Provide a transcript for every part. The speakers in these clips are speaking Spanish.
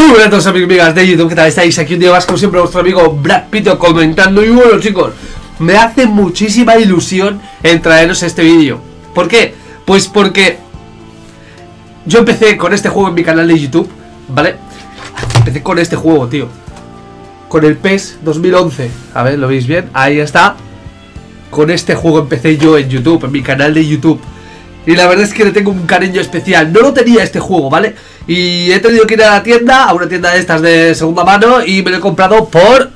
Muy buenas a todos amigos y amigas de YouTube, ¿qué tal estáis? Aquí un día más como siempre vuestro amigo Brad Pito comentando. Y bueno chicos, me hace muchísima ilusión en traeros este vídeo. ¿Por qué? Pues porque yo empecé con este juego en mi canal de YouTube, ¿vale? Empecé con este juego, tío, con el PES 2011. A ver, ¿lo veis bien? Ahí está. Con este juego empecé yo en YouTube, en mi canal de YouTube. Y la verdad es que le tengo un cariño especial. No lo tenía este juego, ¿vale? Y he tenido que ir a la tienda, a una tienda de estas de segunda mano, y me lo he comprado por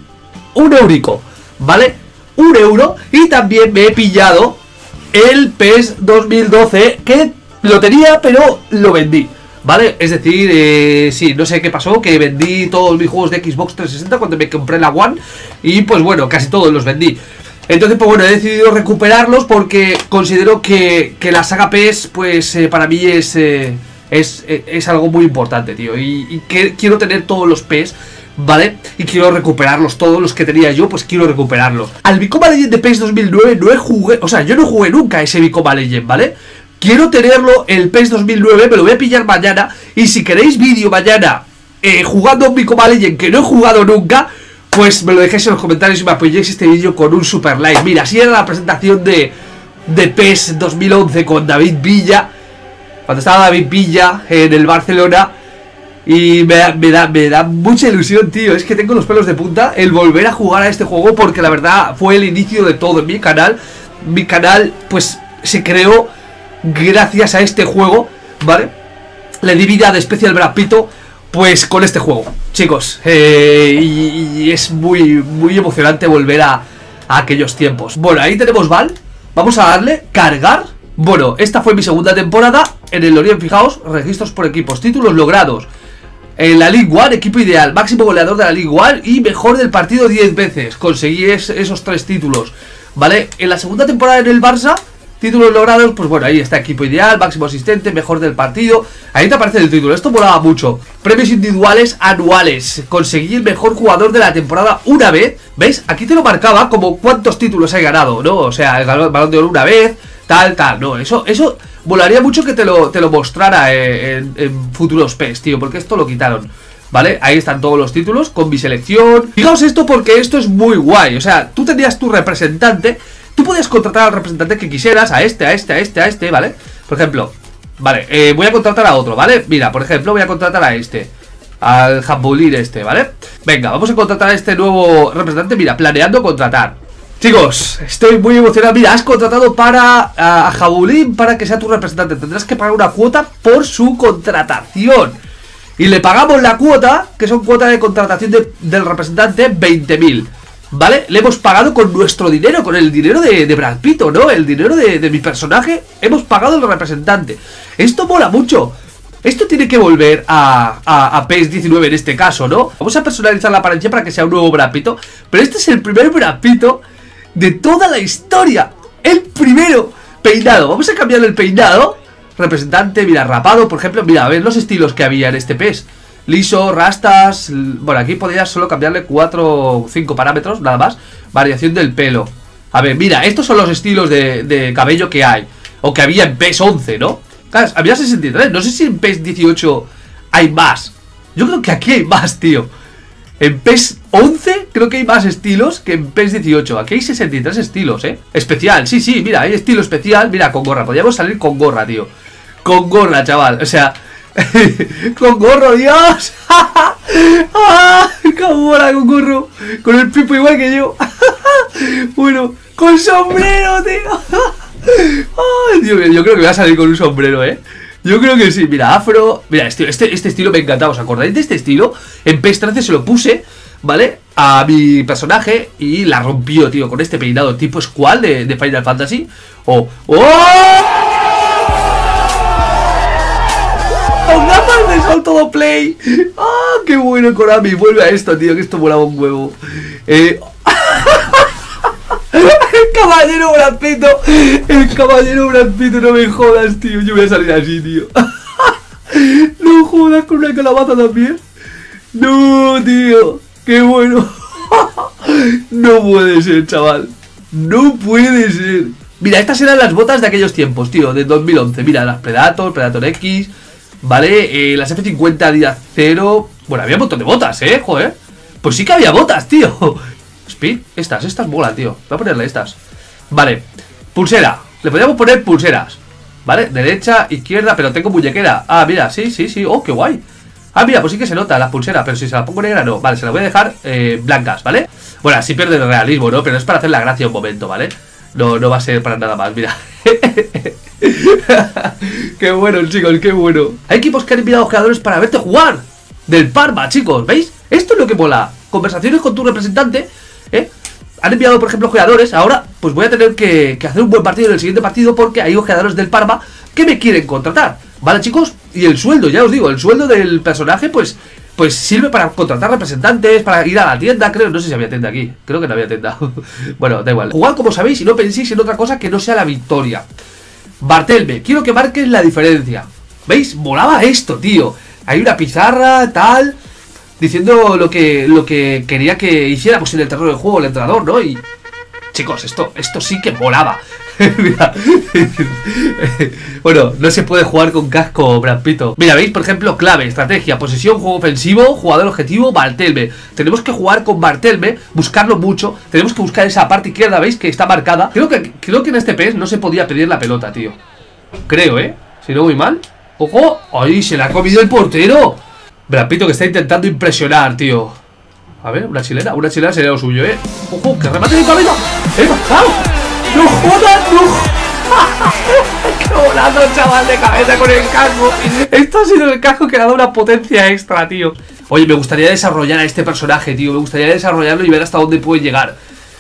€1, ¿vale? €1. Y también me he pillado el PES 2012, que lo tenía, pero lo vendí, ¿vale? Es decir, sí, no sé qué pasó, que vendí todos mis juegos de Xbox 360 cuando me compré la One. Y pues bueno, casi todos los vendí. Entonces, pues bueno, he decidido recuperarlos porque considero que la saga PES, pues para mí es algo muy importante, tío. Y que quiero tener todos los PES, ¿vale? Y quiero recuperarlos, todos los que tenía yo, pues quiero recuperarlos. Al Vicoma Legend de PES 2009 no jugué, o sea, yo no jugué nunca a ese Vicoma Legend, ¿vale? Quiero tenerlo, el PES 2009, me lo voy a pillar mañana. Y si queréis vídeo mañana jugando a un Vicoma Legend que no he jugado nunca, pues me lo dejéis en los comentarios y me apoyéis este vídeo con un super like. Mira, así era la presentación de PES 2011 con David Villa, cuando estaba David Villa en el Barcelona. Y me da mucha ilusión, tío. Es que tengo los pelos de punta el volver a jugar a este juego, porque la verdad fue el inicio de todo en mi canal. Mi canal, pues, se creó gracias a este juego, ¿vale? Le di vida de especial Brad Pito, pues con este juego, chicos, y es muy emocionante volver a aquellos tiempos. Bueno, ahí tenemos Val. Vamos a darle cargar. Bueno, esta fue mi segunda temporada en el Lorient. Fijaos, registros por equipos, títulos logrados en la League One, equipo ideal, máximo goleador de la League One y mejor del partido 10 veces. Conseguí esos 3 títulos, ¿vale? En la segunda temporada en el Barça, títulos logrados, pues bueno, ahí está, equipo ideal, máximo asistente, mejor del partido. Ahí te aparece el título, esto molaba mucho. Premios individuales anuales, conseguí el mejor jugador de la temporada una vez. ¿Veis? Aquí te lo marcaba como cuántos títulos he ganado, ¿no? O sea, el Balón de Oro una vez, tal, no, eso molaría mucho que te lo mostrara en futuros PES, tío, porque esto lo quitaron, ¿vale? Ahí están todos los títulos con mi selección. Fijaos esto, porque esto es muy guay. O sea, tú tenías tu representante. Tú podías contratar al representante que quisieras, a este, ¿vale? Por ejemplo, vale, voy a contratar a otro, ¿vale? Mira, por ejemplo, voy a contratar a este, al Jabulín este, ¿vale? Venga, vamos a contratar a este nuevo representante. Mira, planeando contratar. Chicos, estoy muy emocionado. Mira, has contratado a Jabulín para que sea tu representante. Tendrás que pagar una cuota por su contratación. Y le pagamos la cuota, que son cuotas de contratación del representante, 20.000. ¿Vale? Le hemos pagado con nuestro dinero, con el dinero de Brad Pito, ¿no? El dinero de mi personaje. Hemos pagado al representante. Esto mola mucho. Esto tiene que volver a PES 19 en este caso, ¿no? Vamos a personalizar la apariencia para que sea un nuevo Brad Pito. Pero este es el primer Brad Pito de toda la historia. El primero. Peinado. Vamos a cambiar el peinado. Representante, mira, rapado, por ejemplo. Mira, a ver los estilos que había en este PES. Liso, rastas. Bueno, aquí podrías solo cambiarle 4 o 5 parámetros, nada más. Variación del pelo. A ver, mira, estos son los estilos de cabello que hay, o que había en PES 11, ¿no? Claro, había 63, no sé si en PES 18 hay más. Yo creo que aquí hay más, tío. En PES 11 creo que hay más estilos que en PES 18. Aquí hay 63 estilos, especial, sí, mira, hay estilo especial. Mira, con gorra, podríamos salir con gorra, tío. Con gorra, chaval, o sea... con gorro, Dios. Cómo mola con gorro. Con el Pipo igual que yo. Bueno, con sombrero, tío. Ay, Dios mío, yo creo que voy a salir con un sombrero, yo creo que sí. Mira, afro. Mira, este estilo me encantaba. ¿Os acordáis de este estilo? En PES 13 se lo puse, ¿vale? A mi personaje y la rompió, tío, con este peinado tipo Squall de Final Fantasy. ¡Oh! ¡Con gafas de sol todo play! ¡Ah, qué bueno, Konami! Vuelve a esto, tío, que esto molaba un huevo. El caballero Brad Pito. El caballero Brad Pito, no me jodas, tío. Yo voy a salir así, tío. No jodas, con una calabaza también. No, tío. Qué bueno. No puede ser, chaval. No puede ser. Mira, estas eran las botas de aquellos tiempos, tío, de 2011. Mira, las Predator X... ¿Vale? Las F50 Adidas 0. Bueno, había un montón de botas, joder. Pues sí que había botas, tío. Speed, estas molan, tío. Voy a ponerle estas. Vale, pulsera. Le podríamos poner pulseras. Vale, derecha, izquierda, pero tengo muñequera. Ah, mira, sí. Oh, qué guay. Ah, mira, pues sí que se nota las pulseras. Pero si se la pongo negra, no. Vale, se la voy a dejar blancas, ¿vale? Bueno, así pierde el realismo, ¿no? Pero es para hacer la gracia un momento, ¿vale? No va a ser para nada más, mira. Qué bueno, chicos, qué bueno. Hay equipos que han enviado jugadores para verte jugar. Del Parma, chicos, ¿veis? Esto es lo que mola. Conversaciones con tu representante, Han enviado, por ejemplo, jugadores. Ahora, pues voy a tener que hacer un buen partido en el siguiente partido, porque hay jugadores del Parma que me quieren contratar. ¿Vale, chicos? Y el sueldo, ya os digo, el sueldo del personaje, pues sirve para contratar representantes, para ir a la tienda, creo. No sé si había tienda aquí. Creo que no había tienda. Bueno, da igual. Jugad como sabéis y no penséis en otra cosa que no sea la victoria. Bartelme, quiero que marques la diferencia. ¿Veis? Molaba esto, tío. Hay una pizarra, tal, diciendo lo que quería que hiciéramos en el terreno del juego el entrenador, ¿no? Y, chicos, esto sí que molaba. Mira. Bueno, no se puede jugar con casco, Brad Pitt. Mira, veis, por ejemplo, clave, estrategia, posesión, juego ofensivo, jugador objetivo, Bartelme. Tenemos que jugar con Bartelme, buscarlo mucho. Tenemos que buscar esa parte izquierda, ¿veis? Que está marcada. Creo que en este PES no se podía pedir la pelota, tío. Creo, si no voy mal. ¡Ojo! ¡Ay! Se la ha comido el portero. Brad Pitt que está intentando impresionar, tío. A ver, una chilena sería lo suyo, ¡Ojo! ¡Que remate de cabeza! ¡Pasado! ¡No jodas! ¡No! ¡Qué volando, chaval, de cabeza con el casco! Esto ha sido el casco que le ha dado una potencia extra, tío. Oye, me gustaría desarrollar a este personaje, tío. Me gustaría desarrollarlo y ver hasta dónde puede llegar.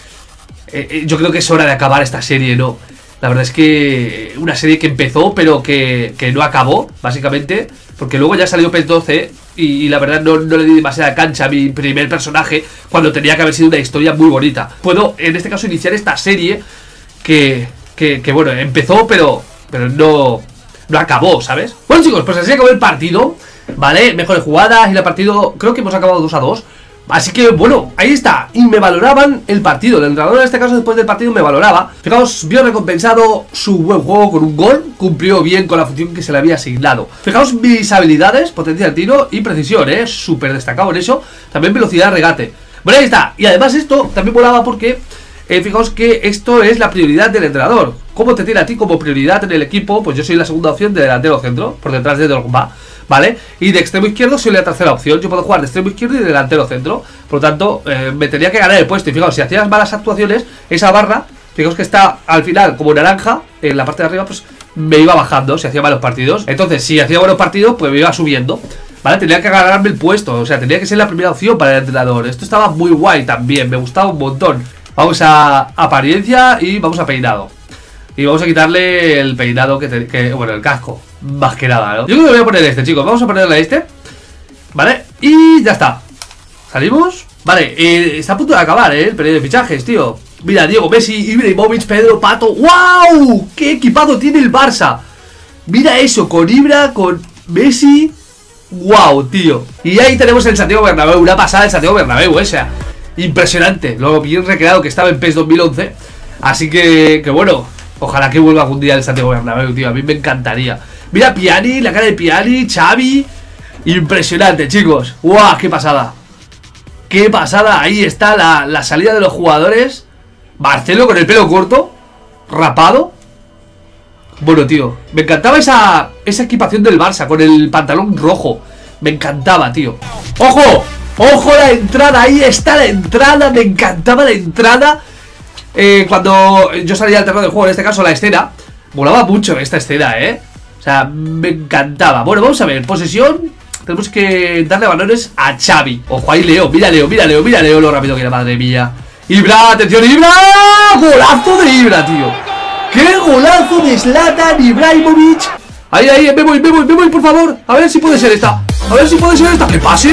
Yo creo que es hora de acabar esta serie, ¿no? La verdad es que una serie que empezó pero que no acabó, básicamente, porque luego ya salió PES 12 y la verdad no le di demasiada cancha a mi primer personaje cuando tenía que haber sido una historia muy bonita. Puedo, en este caso, iniciar esta serie que bueno, empezó pero no acabó, ¿sabes? Bueno, chicos, pues así acabó el partido, ¿vale? Mejores jugadas y el partido, creo que hemos acabado 2-2. Así que, bueno, ahí está. Y me valoraban el partido. El entrenador en este caso después del partido me valoraba. Fijaos, vio recompensado su buen juego con un gol. Cumplió bien con la función que se le había asignado. Fijaos mis habilidades, potencia de tiro y precisión, súper destacado en eso. También velocidad de regate. Bueno, ahí está. Y además esto también volaba porque fijaos que esto es la prioridad del entrenador. ¿Cómo te tiene a ti como prioridad en el equipo? Pues yo soy la segunda opción de delantero centro, por detrás de Drogba, ¿vale? Y de extremo izquierdo soy la tercera opción. Yo puedo jugar de extremo izquierdo y de delantero centro. Por lo tanto, me tenía que ganar el puesto. Y fijaos, si hacías malas actuaciones, esa barra, fijaos que está al final como naranja, en la parte de arriba, pues me iba bajando si hacía malos partidos. Entonces, si hacía buenos partidos, pues me iba subiendo, ¿vale? Tenía que ganarme el puesto, o sea, tenía que ser la primera opción para el entrenador. Esto estaba muy guay también, me gustaba un montón. Vamos a apariencia y vamos a peinado. Y vamos a quitarle el peinado bueno, el casco, más que nada, ¿no? Yo creo que voy a poner este, chicos. Vamos a ponerle este, ¿vale? Y ya está. ¿Salimos? Vale, está a punto de acabar, el periodo de fichajes, tío. Mira, Diego, Messi, Ibrahimovic, Pedro, Pato. ¡Wow! ¡Qué equipado tiene el Barça! Mira eso, con Ibra, con Messi. ¡Wow, tío! Y ahí tenemos el Santiago Bernabéu, una pasada del Santiago Bernabéu, o sea, impresionante. Lo bien recreado que estaba en PES 2011. Así que bueno, ojalá que vuelva algún día el Santiago Bernabéu, tío. A mí me encantaría. Mira Piani, la cara de Piani, Xavi. Impresionante, chicos. ¡Wow! ¡Qué pasada! ¡Qué pasada! Ahí está la salida de los jugadores. Marcelo con el pelo corto, rapado. Bueno, tío, me encantaba esa equipación del Barça con el pantalón rojo. Me encantaba, tío. ¡Ojo! ¡Ojo la entrada! Ahí está la entrada. Me encantaba la entrada. Cuando yo salía al terreno del juego, en este caso la escena. Molaba mucho esta escena, O sea, me encantaba. Bueno, vamos a ver, posesión. Tenemos que darle balones a Xavi. Ojo ahí, Leo, mira Leo, mira Leo, mira Leo, lo rápido que era, madre mía. Ibra, atención, Ibra. Golazo de Ibra, tío. ¡Qué golazo de Zlatan Ibrahimovic! Ahí, ahí, me voy, por favor. A ver si puede ser esta. A ver si puede ser esta. ¡Que pase!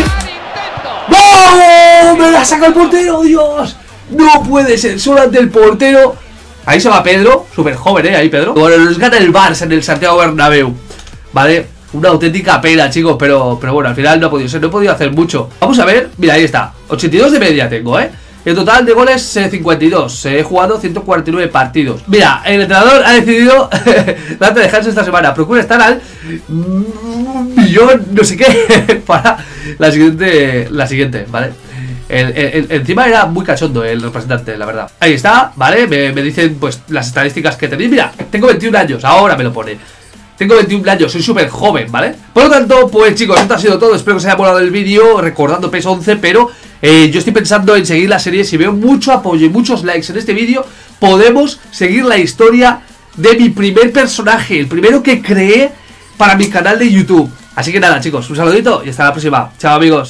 ¡No! ¡Me la saca el portero, Dios! No puede ser, solo ante el portero. Ahí se va Pedro, súper joven, ahí Pedro. Bueno, nos gana el Barça en el Santiago Bernabéu. Vale, una auténtica pena, chicos, pero bueno, al final no ha podido ser, no he podido hacer mucho. Vamos a ver, mira, ahí está, 82 de media tengo, El total de goles 52, he jugado 149 partidos. Mira, el entrenador ha decidido darte descanso esta semana. Procura estar al millón, no sé qué, para la siguiente, ¿vale? Encima era muy cachondo el representante, la verdad. Ahí está, ¿vale? Me dicen pues las estadísticas que tenéis. Mira, tengo 21 años, ahora me lo pone. Tengo 21 años, soy súper joven, ¿vale? Por lo tanto, pues chicos, esto ha sido todo. Espero que os haya molado el vídeo, recordando PES 11. Pero yo estoy pensando en seguir la serie. Si veo mucho apoyo y muchos likes en este vídeo, podemos seguir la historia de mi primer personaje, el primero que creé para mi canal de YouTube. Así que nada, chicos, un saludito y hasta la próxima. Chao, amigos.